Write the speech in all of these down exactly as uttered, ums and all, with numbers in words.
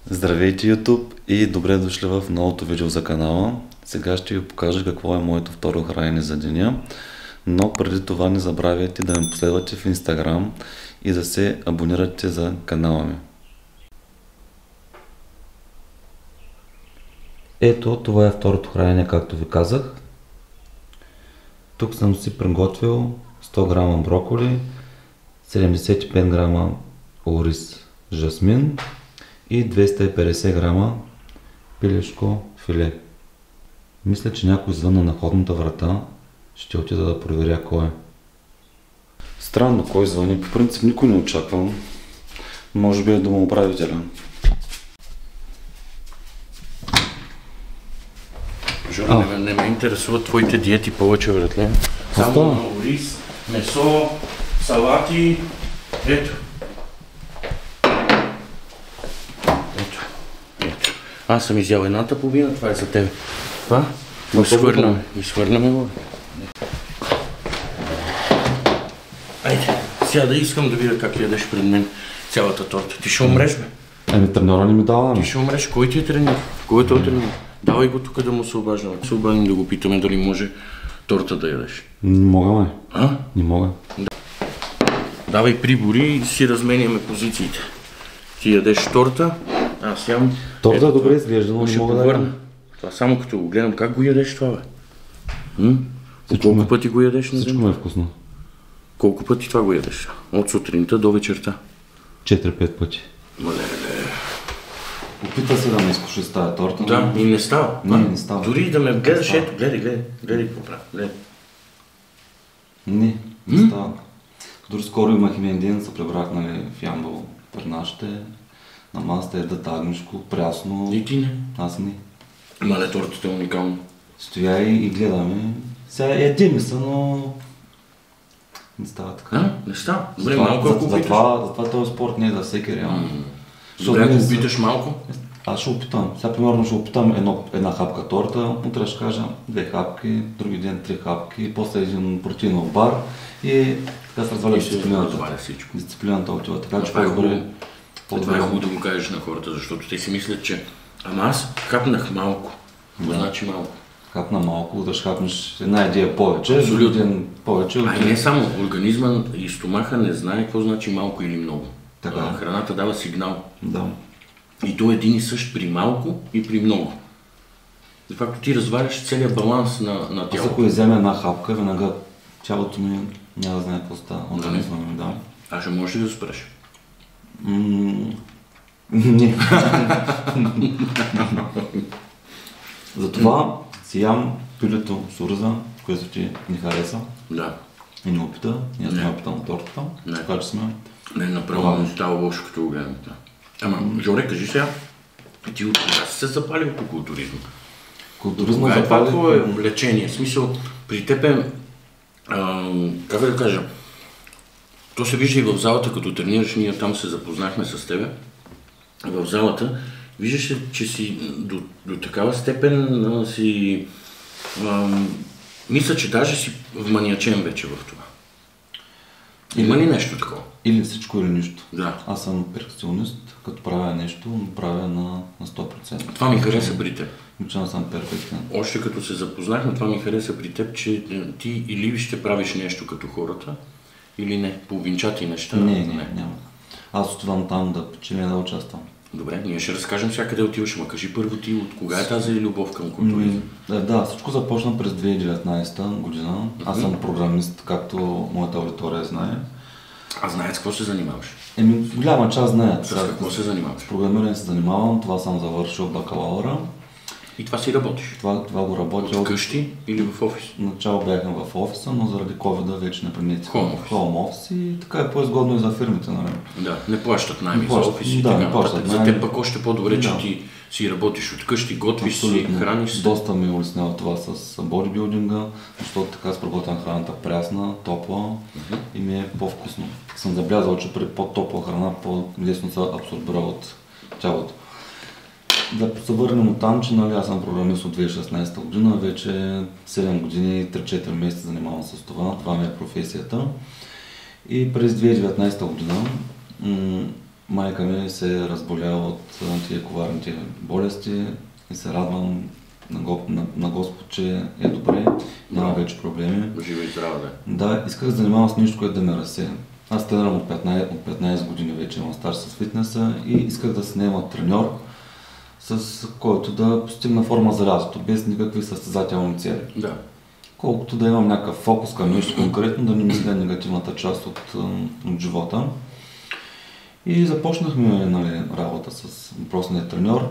Здравейте YouTube и добре дошли в новото видео за канала. Сега ще ви покажа какво е моето второ хранене за деня, но преди това не забравяйте да ме последвате в Instagram и да се абонирате за канала ми. Ето, това е второто хранене, както ви казах. Тук съм си приготвил сто грама броколи, седемдесет и пет грама ориз жасмин и двеста и петдесет грама пилешко филе. Мисля, че някой звънна на входната врата. Ще отида да проверя кой е. Странно кой звъни. По принцип никой не очаквам. Може би е домоуправителя. Жоро, не, не ме интересуват твоите диети повече, братле. Само на ориз, месо, салати. Ето. Ето. Ето. Аз съм изял едната половина, това е за тебе. Това? Изхвърляме. Изхвърляме го. Айде, сега да искам да видя как ядеш пред мен цялата торта. Ти ще умреш, бе. Еми, треньора не ми дава. Ти ще умреш. Кой ти е треньор? Кой е този треньор? Давай го тук да му се обаждаме. Се обадим да го питаме дали може торта да ядеш. Не мога, ме. А? Не мога. Да. Давай прибори и си разменяме позициите. Ти ядеш торта, аз ям... Торта е добре изглежда, но не мога да ям. Това само като го гледам, как го ядеш това, бе? М? Колко ме, пъти го ядеш на ден? Всичко ме е вкусно. Колко пъти това го ядеш? От сутринта до вечерта? четири-пет пъти. Мале, Опита се да ме изкуши с тази торта. Да, и не става. Не, не става. Дори да ме гледаш, ето, гледай, гледай, гледай какво правя, гледай. Не, не става. Дори скоро имах един ден, се прибрах, нали, в Ямбол при нашите. На масата едат агнешко, прясно. И ти не? Аз не. Мале, тортата е уникална. Стоя и, и гледаме. Сега еди ми са, но... Не става така. А? Не става? Добре, малко ако опиташ. Затова, затова този спорт не е за всеки реално. Добре, ако опиташ малко. Аз ще опитам. Сега примерно ще опитам едно, една хапка торта, утре ще кажа две хапки, други ден три хапки, после един протеинов бар и така се разваля дисциплината. Дисциплината отива така, че по-добре. Това е хубаво да го кажеш на хората, защото те си мислят, че ама аз хапнах малко. Това значи малко. Хапна малко, да ще хапнеш една идея повече, абсолютно. Ден повече. А и не само, организма и стомаха не знае какво значи малко или много. Така. Храната дава сигнал. Да. И то е един и същ при малко и при много. De facto ти разваляш целият баланс на, на тялото. Аз ако изземе една хапка, веднага тялото ми няма да знае какво става. Организма ми, да. А ще можеш ли да спреш? Не. Затова си ям пилето с ориза, което ти ни хареса. Да. И не опита. И аз не опитам тортата. Така че сме. Не, направо не става лошо, като го гледам. Ама, Жоре, кажи сега, ти от кога си се запалил по културизма? Културизма запали... запали... Какво е влечение? В смисъл, при теб е, а, как да кажа, то се вижда и в залата, като тренираш, ние там се запознахме с тебе. В залата виждаш, че си до, до такава степен а, си... А, мисля, че даже си вманиачен вече в това. Има ли нещо такова? Или всичко, или нищо. Да. Аз съм перфекционист, като правя нещо, но правя на, на сто процента. Това ми хареса при теб. Ничего съм перфектен. Още като се запознахме, това ми хареса при теб, че ти или ще правиш нещо като хората, или не. Половинчати неща. Не, не, не, няма. Аз отивам там да печеля, да участвам. Добре, ние ще разкажем сега къде отиваш, ма кажи първо ти от кога е тази любов към културизма? Да, да, всичко започна през две хиляди и деветнадесета година. Mm-hmm. Аз съм програмист, както моята аудитория знае. А знаят с какво се занимаваш? Еми, голяма част знаят. С какво се занимаваш? С програмиране се занимавам, това съм завършил бакалавъра. И това си работиш? Това, това го работя. От къщи или в офис? Начало бяхме в офиса, но заради ковида вече не преминете в хоум офис и така е по-изгодно и за фирмите, нали? Да, не плащат найми за офис и да, така не плащат. За теб пък още по-добре, да. че ти си работиш от къщи, готвиш абсолютно. Си, храниш се. Доста ми улеснява това с бодибилдинга, защото така с приготвям храната прясна, топла uh-huh. и ми е по-вкусно. Съм забелязал, че при по-топла храна по-лесно се абсорбира от тялото. Да се върнем от там, че нали, аз съм програмист от две хиляди и шестнадесета година, вече седем години и три-четири месеца занимавам с това, това ми е професията. И през две хиляди и деветнадесета година м- майка ми се е разболяла от тия коварните болести и се радвам на, го, на, на Господ, че е добре, няма вече проблеми. Жива и здрава, да. Да, исках да занимавам с нещо, което да ме разсея. Аз тренирам от петнайсет, от петнайсет години вече, имам стаж с фитнеса и исках да се наема треньор, с който да постигна форма за лятото, без никакви състезателни цели. Да. Колкото да имам някакъв фокус към нещо конкретно, да не мисля негативната част от, от живота. И започнахме, нали, работа с въпросния треньор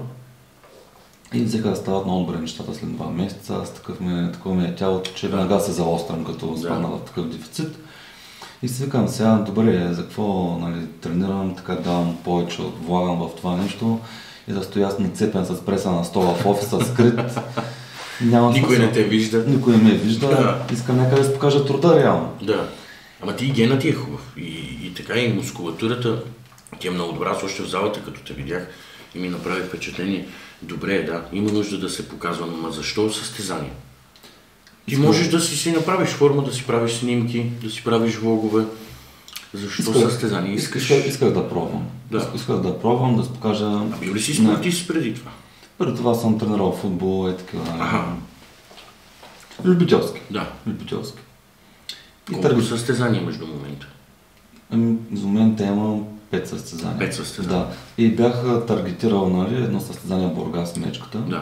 и взеха да стават много добре нещата след два месеца. Аз такъв ми, такова ми е тялото, че веднага се заострям, като да. Спадна в такъв дефицит. И си викам сега, добре, за какво, нали, тренирам, така давам повече, влагам в това нещо и да стоя аз нацепен с преса на стола в офиса, скрит. Няма Никой смисъл. не те вижда. Никой не ме вижда. Да. Искам някъде да се покажа труда реално. Да. Ама ти и генът ти е хубав. И, и така и мускулатурата ти е много добра. Аз още в залата, като те видях и ми направи впечатление. Добре, да, има нужда да се показва, но защо състезание? Ти Искам... можеш да си си направиш форма, да си правиш снимки, да си правиш влогове. Защо исках, състезание? Искаш... Исках, исках да пробвам. Да. Исках да пробвам, да се покажа... А бил ли си спортист преди това? Преди това съм тренирал футбол и такива. Ага. Любителски. Да. Любителски. Колко търги... състезания имаш до момента? Ами, за момента имам пет състезания. Пет състезания. Да. И бях таргетирал, нали, едно състезание в Бургас, мечката. Да.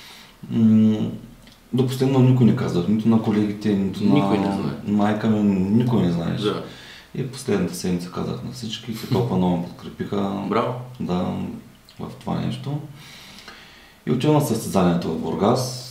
М- до последно никой не казах, нито на колегите, нито на никой не знае. майка ми, никой не знаеш. Да. И последната седмица казах на всички, се толкова много ме подкрепиха. Браво. Да, в това нещо. И отивам на състезанието в Бургас.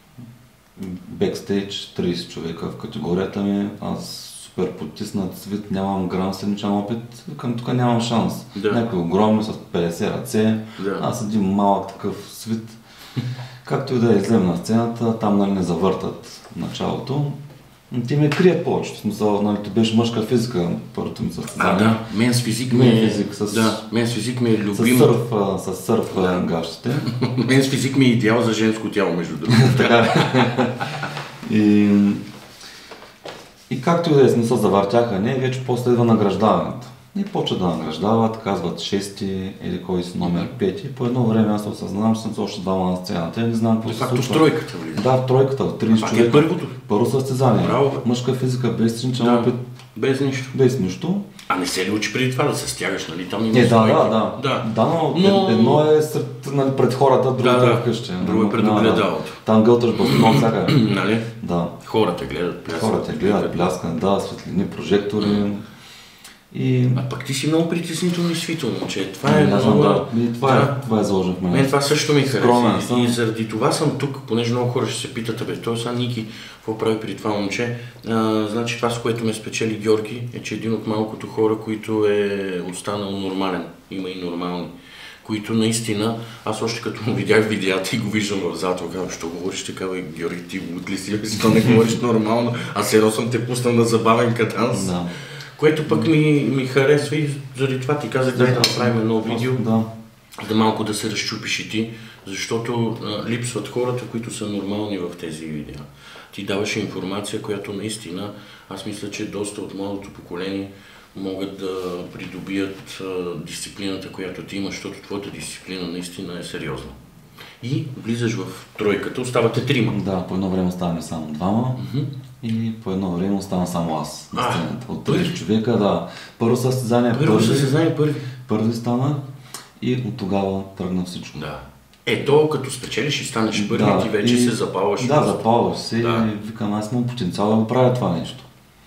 Бекстейдж, трийсет човека в категорията ми. Аз супер потиснат свит, нямам грам седмичен опит. Към тук нямам шанс. Да. Някои огромни с петдесет ръце. Да. Аз един малък такъв свит. Както и да излем на сцената, там, нали, не завъртат началото. Ти ме крият повече. В смисъл, нали, ти беше мъжка физика, първото ми състезание. А, да, мен с физик ми е... физик, с... Да, мен с физик ми е любим. С сърф, с сърф да. Гащите. Мен с физик ми е идеал за женско тяло, между другото. Така. и... и както и да е смисъл, завъртяха, не, вече после идва награждаването. И почва да награждават, казват шести или кой си номер пети. По едно време аз осъзнавам, че съм с още двама на сцената и не знам какво се случва. Както в тройката влиза. Да, в тройката, в трийсет човека. е първото. Първо състезание. Браво. Мъжка физика, без сценичен Да, опит. без нищо. Без нищо. А не се ли учи преди това да се стягаш, нали? Там има Не, да, стойки. да, да. Да, Да, но, но... едно е сред, нали, пред хората, другото Да, да. е вкъщи. Друго е пред огледалото. Там гълташ бастон всяка. Нали? Да. Хората гледат, пляскат. Хората гледат, пляскат, да, светлини, прожектори. И... А пък ти си много притеснително и свително момче. Това е Не, много... да. И това, да. Е, това е заложено в мен. Мен това също ми Скромен хареса. съм. И заради това съм тук, понеже много хора ще се питат, бе, той са Ники, какво прави при това момче. А, значи това, с което ме спечели Георги, е, че един от малкото хора, които е останал нормален. Има и нормални. Които наистина, аз още като му видях видеята и го виждам в залата, казвам, що говориш така, бе, Георги, ти от ли си, защо не говориш нормално? Аз едно съм те пуснал на забавен каданс. Да. Което пък ми, ми харесва и заради това ти казах, дай да направим едно видео, Да. да малко да се разчупиш и ти, защото а, липсват хората, които са нормални в тези видеа. Ти даваш информация, която наистина, аз мисля, че доста от младото поколение могат да придобият а, дисциплината, която ти имаш, защото твоята дисциплина наистина е сериозна. И влизаш в тройката, оставате трима. Да, по едно време оставаме само двама. Mm-hmm. И по едно време остана само аз на А, сцената. От първи? трийсет човека, да. Първо състезание, Първо първи, състезание първи. първи стана и от тогава тръгна всичко. Да. Ето, като спечелиш и станеш първи, Да, ти вече и... се запалваш. Да, запалваш се Да. и викам, аз имам потенциал да го правя това нещо.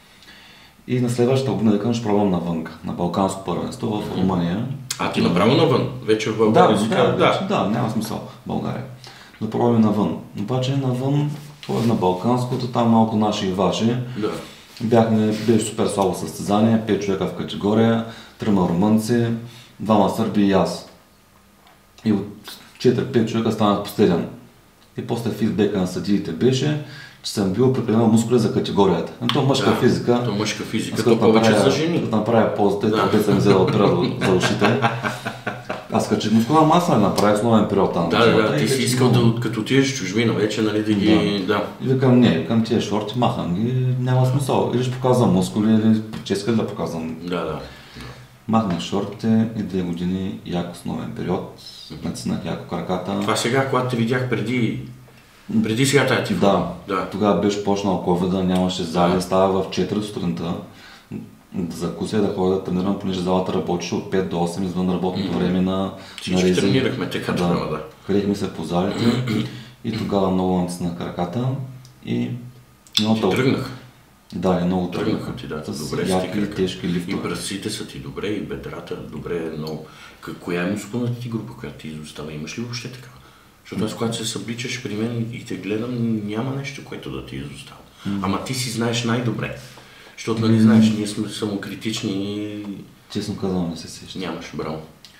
И на следващата година викам, ще пробвам навънка, на Балканско първенство в Румъния. А ти направо навън? Вече в Да, България да, си да, казва, да, да, няма смисъл България. Да пробваме навън. Обаче навън, това е на Балканското, там малко наши и ваши. Да. Бяхме, беше супер слабо състезание, пет човека в категория, трима румънци, двама сърби и аз. И от четири-пет човека станах последен. И после фидбека на съдиите беше, че съм бил прекалено мускули за категорията. Но то мъжка Да, физика. То мъжка физика, Аз то като повече направя- за жени. Като направя позата, Да. да. Те съм взел отпред за ушите. Аз качих мускулна маса, направих основен период там. Да, да, да, ти си искал да, като отидеш в чужбина вече, нали, да ги... Да. И викам, не, викам тия шорти, махам ги, няма смисъл. Или ще показвам мускули, или ческа да показвам. Да, да. Махнах шортите и две години як основен период. Нацинах яко краката. Това сега, когато те видях преди, преди сега тази ти Да, да. Тогава беше почнал ковида, нямаше зали, става в четири сутринта. Да закуся и да ходя да тренирам, понеже залата работеше от пет до осем извън работното mm-hmm. време на Всички на тренирахме така да. тогава, да. Ходихме се по залите и тогава много нацинах краката и много ти дълго. тръгнах. Да, е много тръгнаха ти, да. С Добре яки си и тежки лифтове. И бръсците са ти добре, и бедрата добре е много. Коя е мускулната ти група, която ти изостава? Имаш ли въобще така? Защото аз, когато се събличаш при мен и те гледам, няма нещо, което да ти изостава. Mm-hmm. Ама ти си знаеш най-добре. Защото, нали, знаеш, ние сме самокритични и... Честно казвам, не се сещам. Нямаш, браво.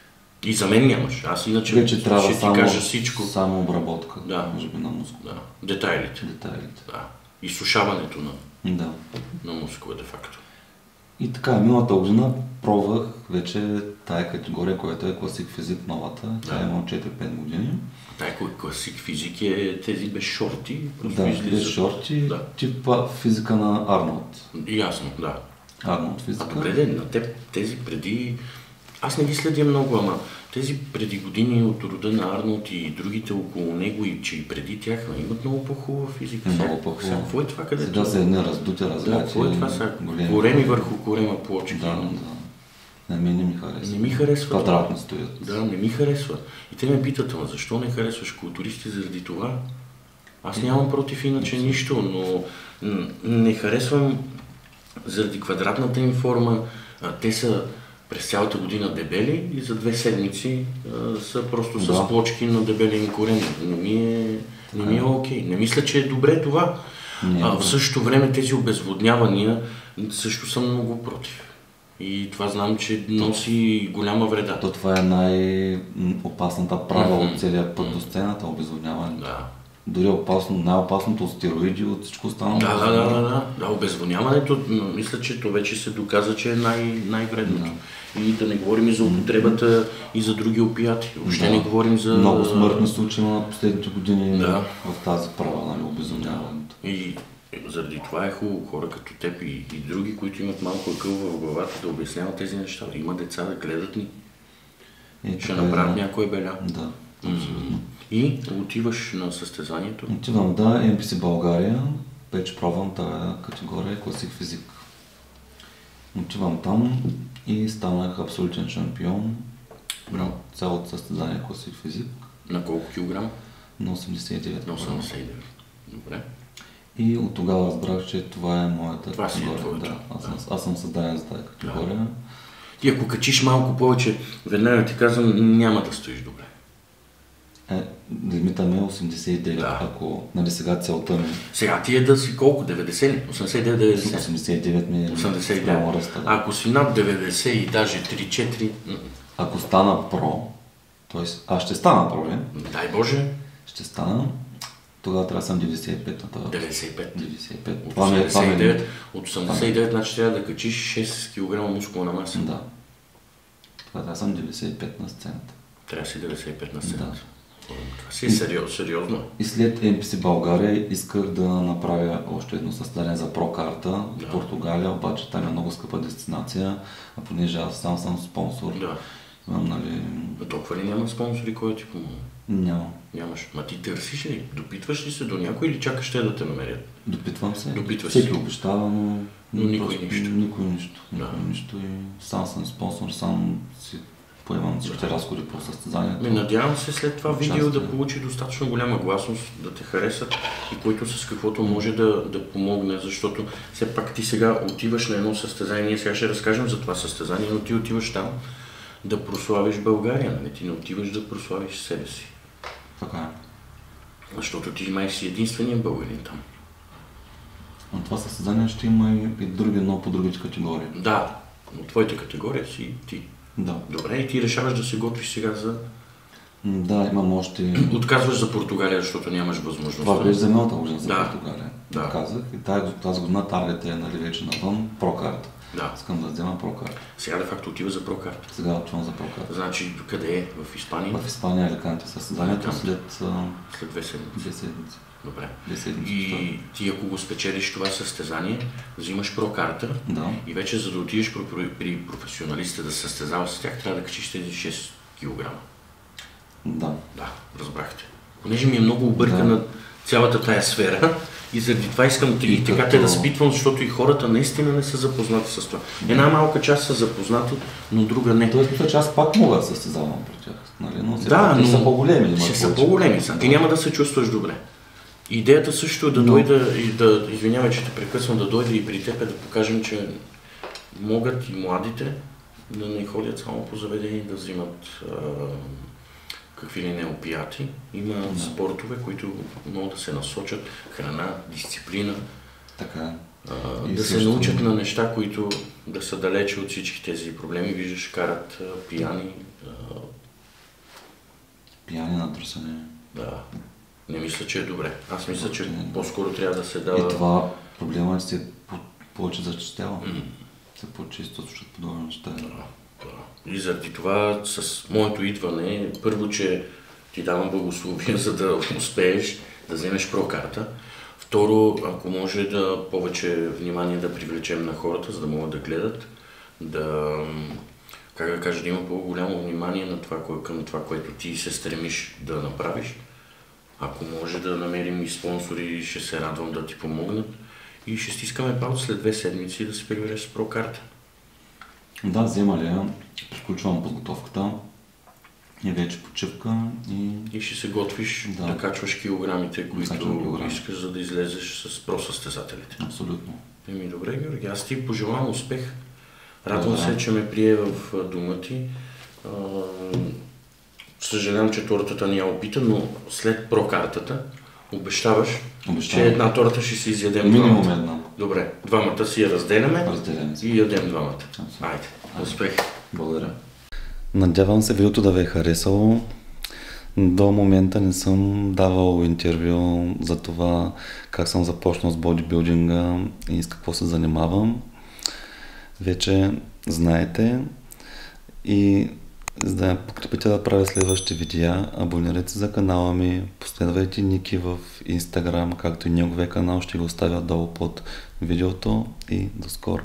И за мен нямаш. Аз иначе вече трябва ще само, ти кажа всичко. Само обработка, да. Може би на мускул. Да. Детайлите. Детайлите. Да. Изсушаването на, да. на мускула, де факто. И така, миналата година пробвах вече тая категория, която е класик физик новата. Тя да. Има четири-пет години. Тая класик физик е тези без шорти. Да, без шорти, да. Типа физика на Арнолд. Ясно, да. Арнолд физика. А добре, де, на теб тези преди... Аз не ги следя много, ама тези преди години от рода на Арнолд и другите около него и че и преди тях имат много по-хубава физика. Много по-хубава. Какво е това, където? Сега са едни раздути, разляти. Да, какво е това са? Кореми върху корема плочки. Да, да. На мен не ми харесва. Не ми харесва. Квадратно стоят. Да, не ми харесва. И те ме питат, ама защо не харесваш културисти заради това? Аз нямам против иначе нищо, но не харесвам заради квадратната им форма. Те са през цялата година дебели и за две седмици а, са просто да. С плочки на дебелени кореми. Не ми е, не ми е окей. Не мисля, че е добре това. А, в същото време тези обезводнявания също съм много против. И това знам, че носи голяма вреда. То това е най-опасната права mm-hmm. от целия път до сцената, обезводняване. Да. Дори опасно, най-опасното от стероиди, от всичко останало. Да, да, да, да, да. Обезводняването, мисля, че то вече се доказа, че е най- най-вредното. Да. И да не говорим и за употребата mm-hmm. и за други опияти. Въобще да. Не говорим за... Много смъртни случаи на последните години да. В тази права, нали, обезводняването. И заради това е хубаво хора като теб и, и други, които имат малко акъл в главата, да обясняват тези неща. Има деца да гледат ни. И ще направят да. Някой беля. Да. Mm-hmm. И отиваш на състезанието? Отивам, да, Ем Пи Си България. Вече пробвам тази категория класик физик. Отивам там и станах абсолютен шампион. Браво. Цялото състезание класик физик. На колко килограма? На осемдесет и девет. На осемдесет и девет. Добре. И от тогава разбрах, че това е моята това категория. Си е да, аз, да. аз съм създаден за тази категория. Да. Ти ако качиш малко повече, веднага ти казвам, няма да стоиш добре. Е, лимита ми е осемдесет и девет, да. Ако нали сега целта ми... Сега ти е да си колко? деветдесет ли? осемдесет и девет деветдесет? осемдесет и девет ми е осемдесет и девет. Ръста, да. Ако си над деветдесет и даже три-четири... Ако стана про, т.е. аз ще стана про, не? Дай Боже. Ще стана, тогава трябва да съм деветдесет и пет. деветдесет и пет. деветдесет и пет. От осемдесет и девет, от осемдесет и девет значи трябва да качиш шест килограма мускулна маса. Да. Тогава трябва да съм деветдесет и пет на сцената. Трябва да си деветдесет и пет на сцената. Да. Това си е сериозно, сериозно. И след Ем Пи Си България исках да направя още едно състезание за про-карта да. В Португалия, обаче там е много скъпа дестинация, а понеже аз сам съм спонсор. Да. Имам, нали... А толкова ли няма спонсори, кой ти помогне? Няма. Нямаш. Ма ти търсиш ли? Допитваш ли се до някой или чакаш те да те намерят? Допитвам се. Допитваш Всеки се. обещава, но... Но никой нищо. Никой нищо. Да. Никой нищо и сам съм спонсор, сам си поемам всичките разходи по състезанието. Ме надявам се след това видео да получи достатъчно голяма гласност, да те харесат и който с каквото може да, да помогне, защото все пак ти сега отиваш на едно състезание, ние сега ще разкажем за това състезание, но ти отиваш там да прославиш България, не ти не отиваш да прославиш себе си. Така е. Защото ти май си единствения българин там. На това състезание ще има и други, но по другите категории. Да, но твоята категория си ти. Да. Добре, и ти решаваш да се готвиш сега за... Да, имам още... Отказваш за Португалия, защото нямаш възможност. Това беше за миналата година за да. Португалия. Да. Казах. И тази, тази година таргет е нали вече навън прокарта. Да. Искам да взема прокарта. Сега де факто отива за прокарта. Сега чувам за прокарта. Значи, къде е? В Испания? В Испания, Аликанте, състезанието след... След две седмици. Две седмици. Добре. Две седмици. И ти, ако го спечелиш това състезание, взимаш прокарта да. И вече за да отидеш при професионалистите да се състезаваш с тях, трябва да качиш тези шест килограма. Да. Да, разбрахте. Понеже ми е много объркана да. Цялата тая сфера и заради това искам и, и така като... те да спитвам, защото и хората наистина не са запознати с това. Една малка част са запознати, но друга не. Тоест, мисля, че аз пак мога да състезавам при тях. Нали? Но да, но са по-големи. Ще са по-големи. Да. Ти няма да се чувстваш добре. Идеята също е да но... дойда и да, извинявай, че те прекъсвам, да дойда и при теб да покажем, че могат и младите да не ходят само по заведения, да взимат а, какви ли не опияти. Има да. Спортове, които могат да се насочат, храна, дисциплина, така. А, да се научат на неща, които да са далече от всички тези проблеми. Виждаш, карат а, пияни. А... Пияни на трусане. Да. Не мисля, че е добре. Аз мисля, че по-скоро трябва да се дава... И това проблема се повече зачестява. Mm. Се по-често слушат подобни неща. Да, да. И заради това с моето идване, първо, че ти давам благословие, за да успееш да вземеш прокарта. Второ, ако може да повече внимание да привлечем на хората, за да могат да гледат, да, как да кажа, да има по-голямо внимание на това, към това, което ти се стремиш да направиш. Ако може да намерим и спонсори, ще се радвам да ти помогнат и ще стискаме палец след две седмици да се прибереш с прокарта. Да, взема ли я, приключвам подготовката и вече почивка и... И ще се готвиш да, да качваш килограмите, които килограми. Искаш, за да излезеш с просъстезателите. Абсолютно. Еми добре, Георги, аз ти пожелавам успех. Радвам да, се, че ме прие в дома ти. Съжалявам, че тортата ни я опита, но след прокартата обещаваш, Обещавам. че една торта ще си изядем Минимум двамата. една. Добре, двамата си я разделяме, разделяме и ядем двамата. Айде, успех! Благодаря. Надявам се видеото да ви е харесало. До момента не съм давал интервю за това как съм започнал с бодибилдинга и с какво се занимавам. Вече знаете и за да ме подкрепите да правя следващите видеа, абонирайте се за канала ми, последвайте Ники в Instagram, както и неговия канал, ще го оставя долу под видеото и до скоро.